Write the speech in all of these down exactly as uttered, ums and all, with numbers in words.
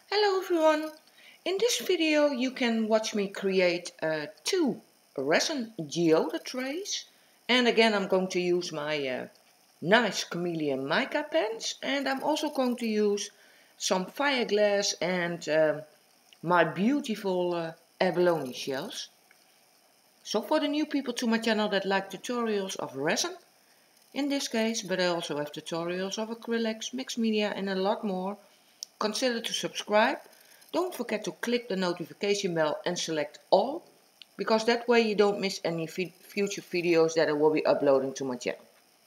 Hello everyone! In this video you can watch me create uh, two resin geoda trays, and again I'm going to use my uh, nice chameleon mica pens, and I'm also going to use some fireglass and uh, my beautiful uh, abalone shells. So for the new people to my channel that like tutorials of resin, in this case, but I also have tutorials of acrylics, mixed media and a lot more, consider to subscribe. Don't forget to click the notification bell and select all, because that way you don't miss any future videos that I will be uploading to my channel.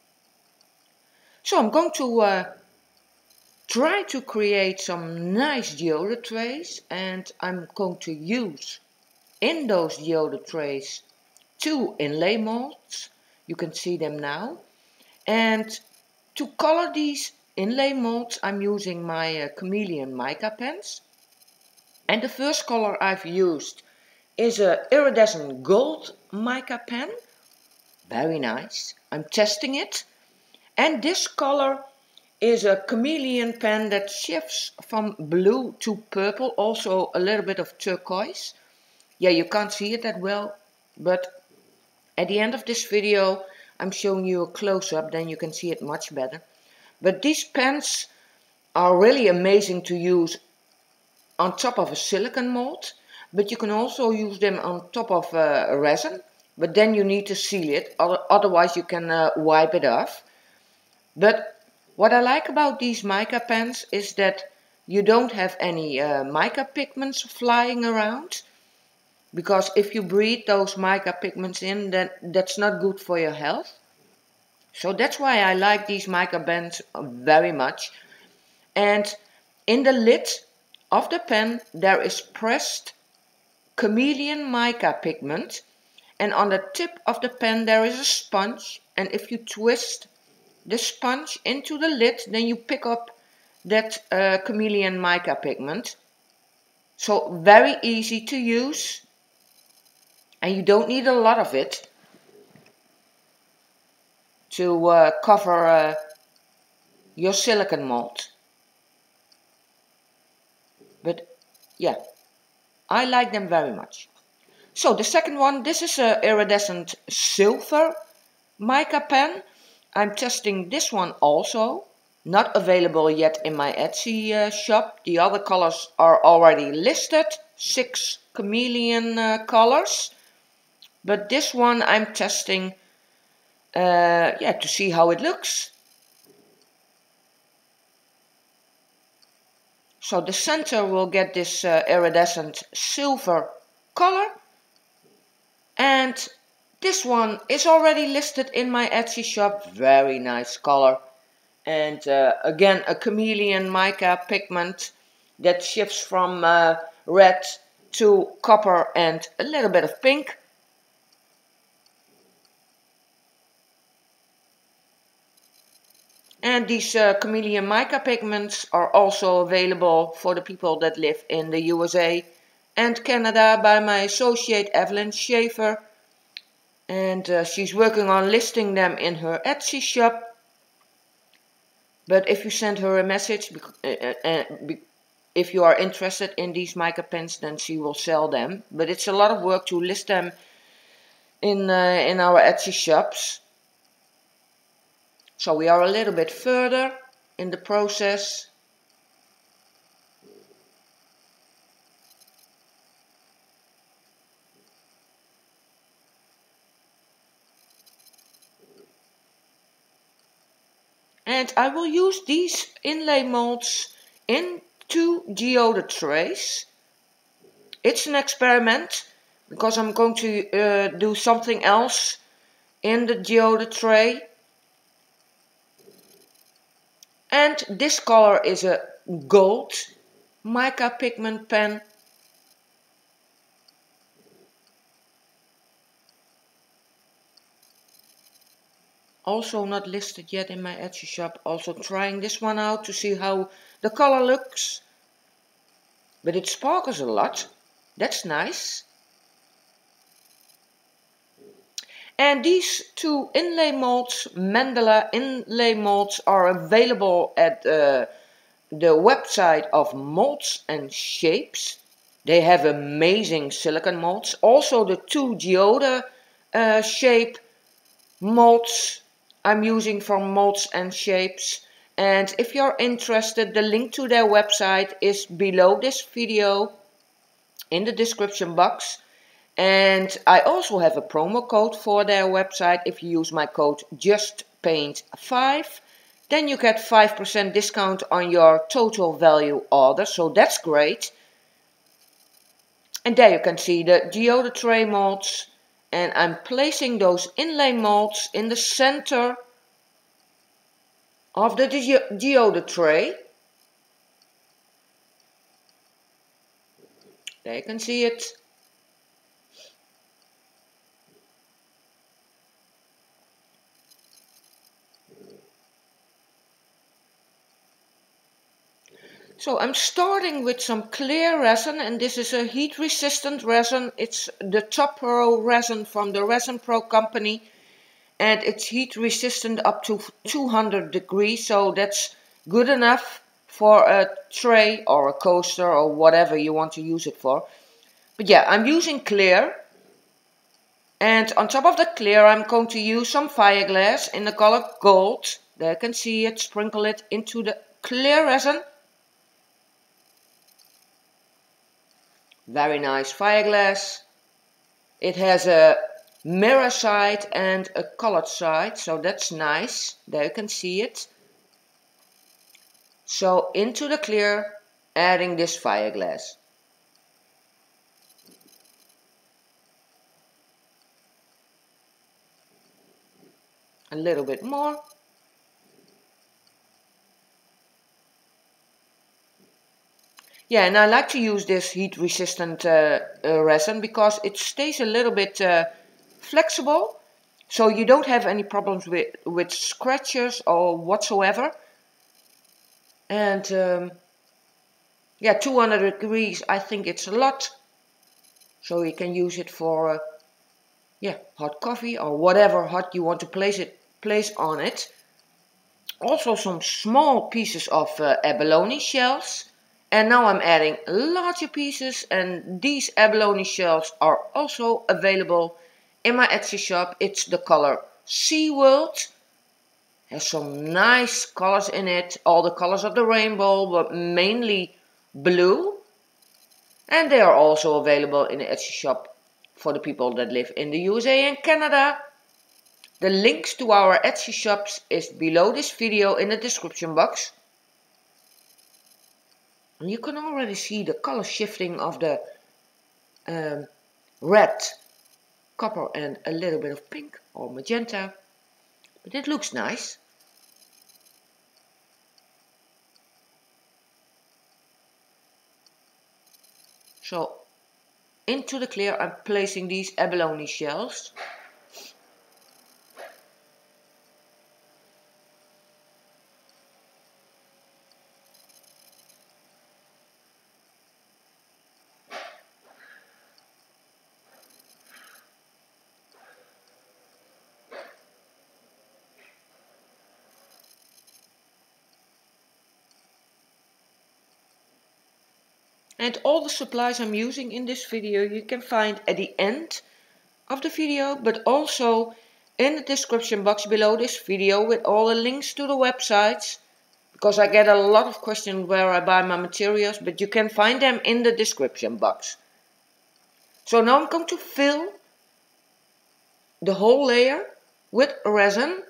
So I'm going to uh, try to create some nice geoda trays, and I'm going to use in those geoda trays two inlay molds. You can see them now. And to color these inlay molds I'm using my uh, chameleon mica pens. And the first color I've used is a iridescent gold mica pen. Very nice. I'm testing it. And this color is a chameleon pen that shifts from blue to purple, also a little bit of turquoise. Yeah, you can't see it that well, but at the end of this video I'm showing you a close-up, then you can see it much better. But these pens are really amazing to use on top of a silicone mold, but you can also use them on top of uh, resin, but then you need to seal it, otherwise you can uh, wipe it off. But what I like about these mica pens is that you don't have any uh, mica pigments flying around, because if you breathe those mica pigments in, then that's not good for your health. So that's why I like these mica pens very much. And in the lid of the pen there is pressed chameleon mica pigment, and on the tip of the pen there is a sponge, and if you twist the sponge into the lid then you pick up that uh, chameleon mica pigment. So very easy to use, and you don't need a lot of it to uh, cover uh, your silicone mold. But yeah, I like them very much. So the second one, this is a iridescent silver mica pen. I'm testing this one also. Not available yet in my Etsy uh, shop. The other colors are already listed. Six chameleon uh, colors. But this one I'm testing uh, yeah, to see how it looks. So the center will get this uh, iridescent silver color. And this one is already listed in my Etsy shop. Very nice color. And uh, again, a chameleon mica pigment that shifts from uh, red to copper and a little bit of pink. And these uh, chameleon mica pigments are also available for the people that live in the U S A and Canada by my associate Evelyn Schaefer. And uh, she's working on listing them in her Etsy shop. But if you send her a message, uh, uh, if you are interested in these mica pens, then she will sell them. But it's a lot of work to list them in, uh, in our Etsy shops. So we are a little bit further in the process. And I will use these inlay molds in two geoda trays. It's an experiment, because I'm going to uh, do something else in the geoda tray. And this color is a gold mica pigment pen. Also not listed yet in my Etsy shop. Also trying this one out to see how the color looks. But it sparkles a lot. That's nice. And these two inlay molds, Mandala inlay molds, are available at uh, the website of Molds and Shapes. They have amazing silicone molds. Also the two geode uh, shape molds I'm using for Molds and Shapes. And if you're interested, the link to their website is below this video in the description box. And I also have a promo code for their website. If you use my code just paint five, then you get five percent discount on your total value order. So that's great. And there you can see the geode tray molds. And I'm placing those inlay molds in the center of the ge geode tray. There you can see it. So I'm starting with some clear resin, and this is a heat resistant resin. It's the Topro resin from the Resin Pro company, and it's heat resistant up to two hundred degrees, so that's good enough for a tray or a coaster or whatever you want to use it for. But yeah, I'm using clear, and on top of the clear I'm going to use some Fireglass in the color gold. There you can see it, sprinkle it into the clear resin. Very nice Fireglass. It has a mirror side and a colored side, so that's nice. There you can see it. So into the clear, adding this Fireglass. A little bit more. Yeah, and I like to use this heat resistant uh, uh, resin because it stays a little bit uh, flexible, so you don't have any problems with, with scratches or whatsoever. And um, yeah, two hundred degrees, I think it's a lot. So you can use it for uh, yeah, hot coffee or whatever hot you want to place it place on it. Also some small pieces of uh, abalone shells. And now I'm adding larger pieces, and these abalone shells are also available in my Etsy shop. It's the color SeaWorld. Has some nice colors in it, all the colors of the rainbow, but mainly blue. And they are also available in the Etsy shop for the people that live in the U S A and Canada. The links to our Etsy shops is below this video in the description box. And you can already see the color shifting of the um, red, copper and a little bit of pink or magenta. But it looks nice. So into the clear I'm placing these abalone shells. And all the supplies I'm using in this video you can find at the end of the video, but also in the description box below this video with all the links to the websites, because I get a lot of questions where I buy my materials, but you can find them in the description box. So now I'm going to fill the whole layer with resin.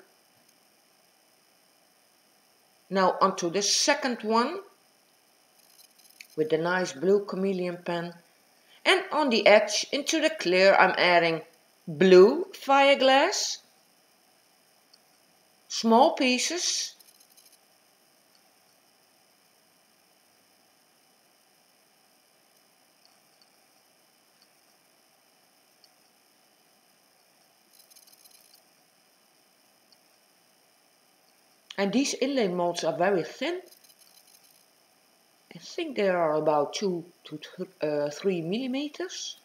Now onto the second one with the nice blue chameleon pen, and on the edge into the clear I'm adding blue Fireglass, small pieces, and these inlay molds are very thin. I think they are about two to th uh, three millimeters.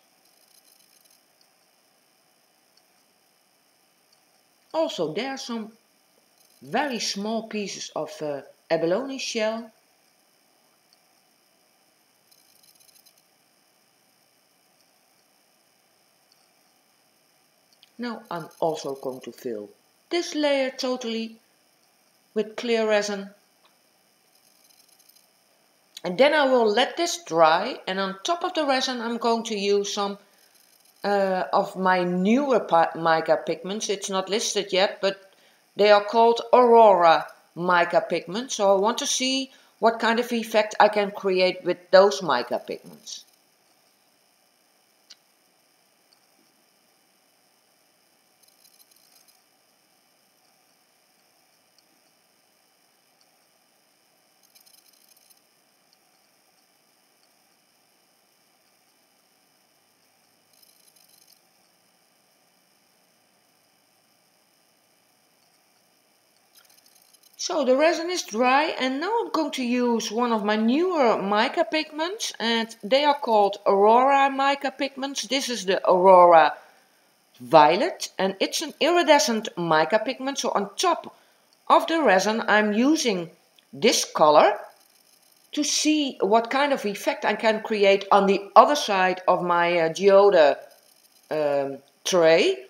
Also, there are some very small pieces of uh, abalone shell. Now I'm also going to fill this layer totally with clear resin. And then I will let this dry, and on top of the resin I'm going to use some uh, of my newer mica pigments. It's not listed yet, but they are called Aurora mica pigments. So I want to see what kind of effect I can create with those mica pigments. So the resin is dry, and now I'm going to use one of my newer mica pigments, and they are called Aurora mica pigments. This is the Aurora Violet, and it's an iridescent mica pigment. So on top of the resin I'm using this color to see what kind of effect I can create on the other side of my uh, geode um, tray.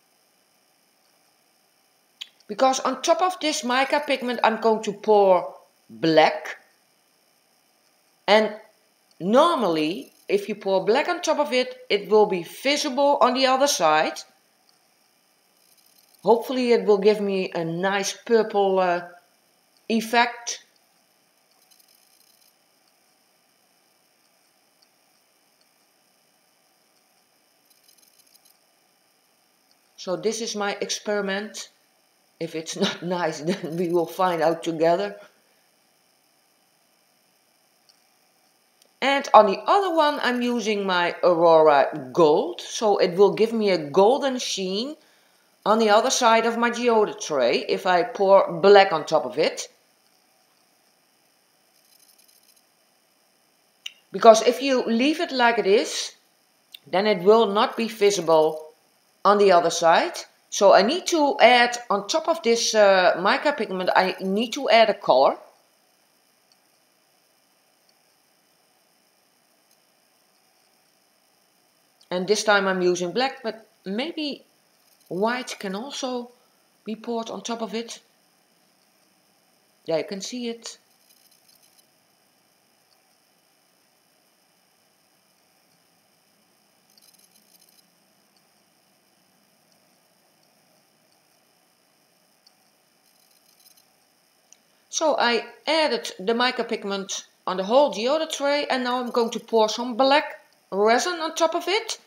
Because on top of this mica pigment I'm going to pour black, and normally if you pour black on top of it, it will be visible on the other side. Hopefully it will give me a nice purple uh, effect. So this is my experiment. If it's not nice, then we will find out together. And on the other one I'm using my Aurora Gold, so it will give me a golden sheen on the other side of my geode tray if I pour black on top of it. Because if you leave it like it is, then it will not be visible on the other side. So I need to add, on top of this uh, mica pigment, I need to add a color. And this time I'm using black, but maybe white can also be poured on top of it. Yeah, you can see it. So I added the mica pigment on the whole geode tray, and now I'm going to pour some black resin on top of it.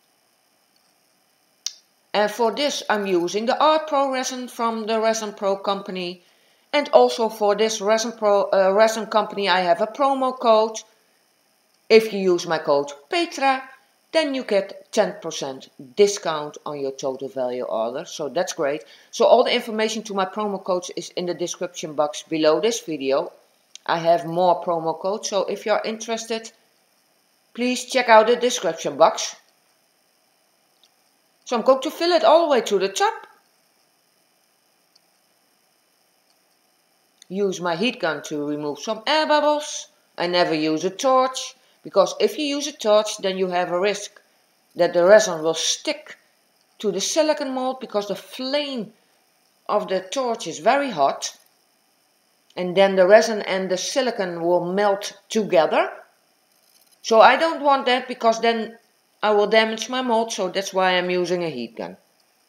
And for this I'm using the Art Pro resin from the Resin Pro company. And also for this Resin Pro uh, resin company I have a promo code. If you use my code Petra, then you get ten percent discount on your total value order. So that's great. So all the information to my promo codes is in the description box below this video. I have more promo codes, so if you're interested, please check out the description box. So I'm going to fill it all the way to the top. Use my heat gun to remove some air bubbles. I never use a torch, because if you use a torch then you have a risk that the resin will stick to the silicone mold, because the flame of the torch is very hot, and then the resin and the silicone will melt together. So I don't want that, because then I will damage my mold, so that's why I'm using a heat gun.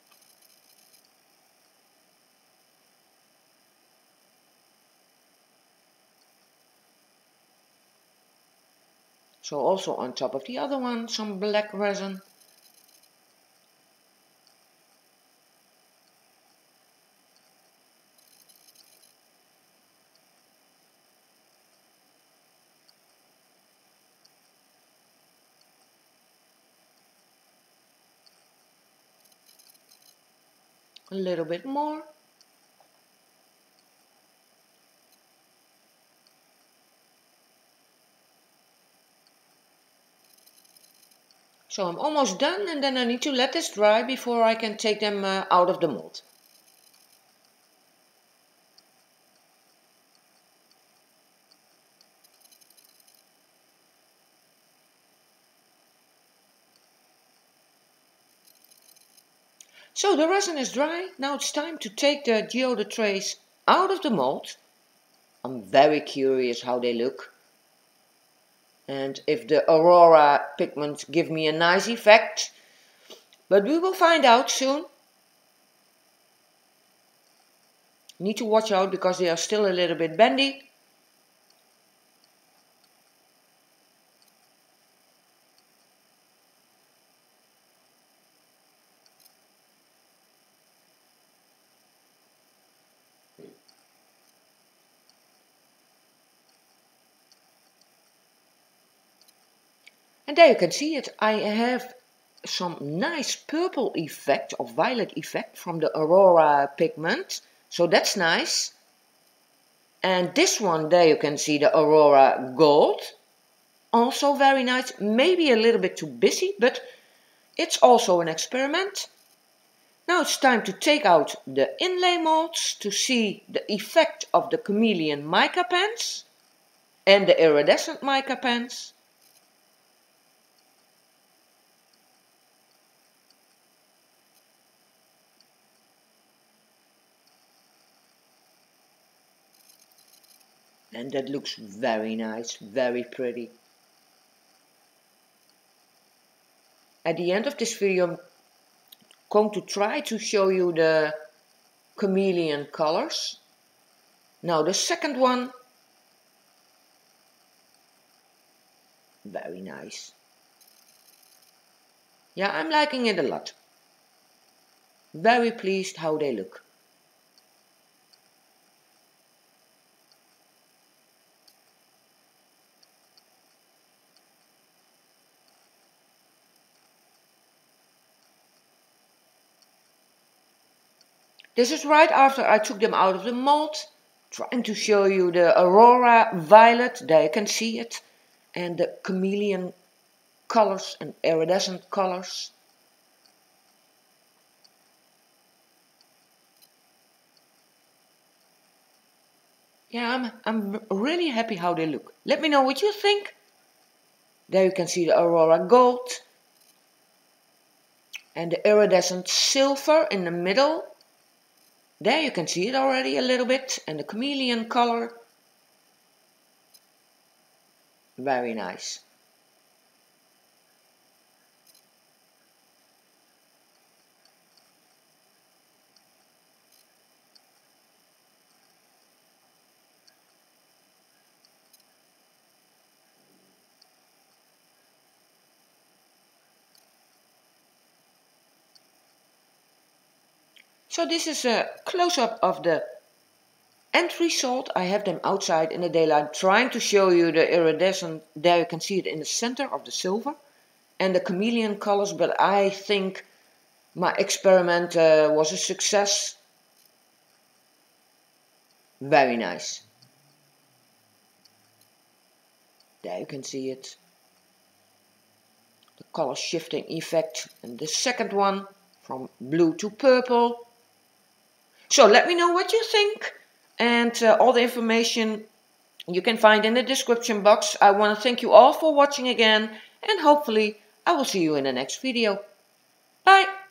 So also on top of the other one, some black resin. A little bit more. So I'm almost done, and then I need to let this dry before I can take them uh, out of the mold. So the resin is dry. Now it's time to take the geoda trays out of the mold. I'm very curious how they look. And if the Aurora pigments give me a nice effect. But we will find out soon. Need to watch out because they are still a little bit bendy. And there you can see it. I have some nice purple effect or violet effect from the Aurora pigment. So that's nice. And this one, there you can see the Aurora Gold. Also very nice. Maybe a little bit too busy, but it's also an experiment. Now it's time to take out the inlay molds to see the effect of the chameleon mica pens and the iridescent mica pens. And that looks very nice, very pretty. At the end of this video, I'm going to try to show you the chameleon colors. Now the second one, very nice. Yeah, I'm liking it a lot. Very pleased how they look. This is right after I took them out of the mold, trying to show you the Aurora Violet, there you can see it, and the chameleon colors and iridescent colors. Yeah, I'm, I'm really happy how they look. Let me know what you think. There you can see the Aurora Gold and the iridescent silver in the middle. There you can see it already a little bit, and the chameleon color. Very nice. So this is a close-up of the end result. I have them outside in the daylight trying to show you the iridescent. There you can see it in the center of the silver and the chameleon colors, but I think my experiment uh, was a success. Very nice. There you can see it. The color shifting effect, and the second one from blue to purple. So let me know what you think, and uh, all the information you can find in the description box. I want to thank you all for watching again, and hopefully I will see you in the next video. Bye!